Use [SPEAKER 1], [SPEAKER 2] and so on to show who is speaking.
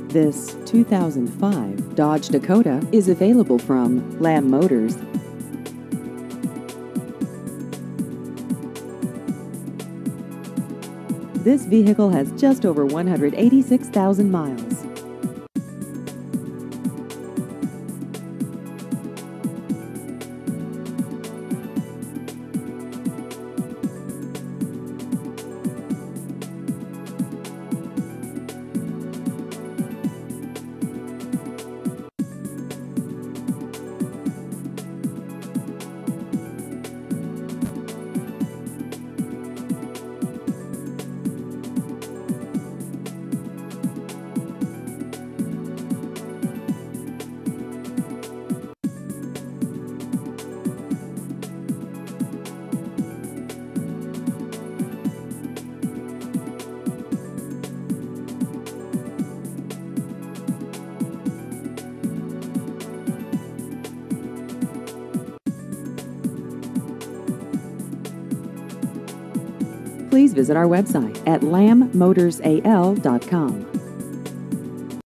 [SPEAKER 1] This 2005 Dodge Dakota is available from Lamb Motors. This vehicle has just over 186,000 miles. Please visit our website at lambmotorsal.com.